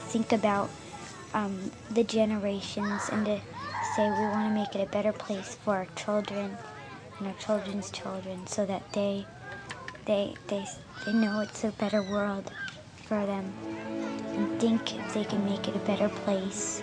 think about the generations and to say we want to make it a better place for our children and our children's children, so that they know it's a better world for them and think if they can make it a better place.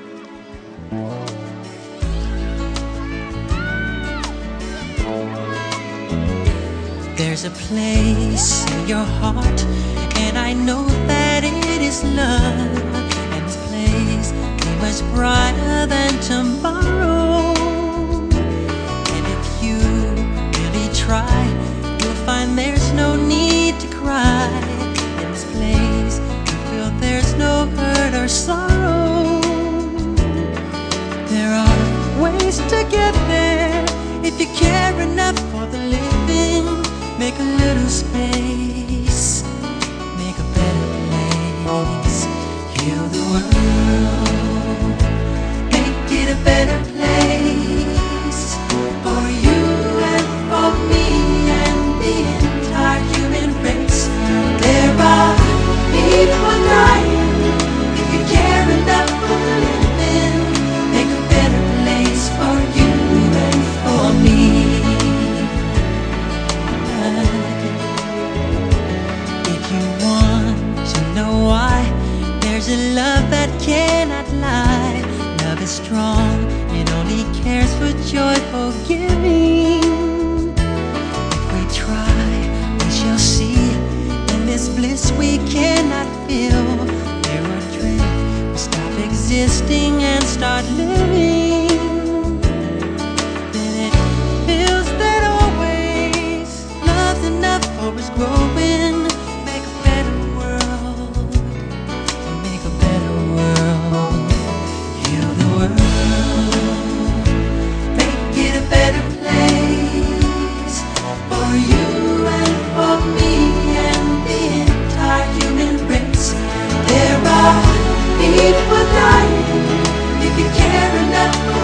There's a place in your heart, and I know that it is love, and this place is much brighter than tomorrow. And if you really try, you'll find there's no need to cry. In this place, you feel there's no hurt or sorrow. There are ways to get there if you care enough for the living. Make a little space, make a better place. Heal the world, make it a better place for you and for me and the entire human race. There are people dying. If you care enough for the living, make a better place for you and for me. If you want to know why, there's a love that cannot lie. Love is strong, it only cares for joyful giving. If we try, we shall see. In this bliss we cannot feel. There are dreams, we stop existing and start living. Then it feels that always love's enough for us growing. Make a better world, make a better world. Heal the world, make it a better place for you and for me and the entire human race. There are people dying. If you care enough for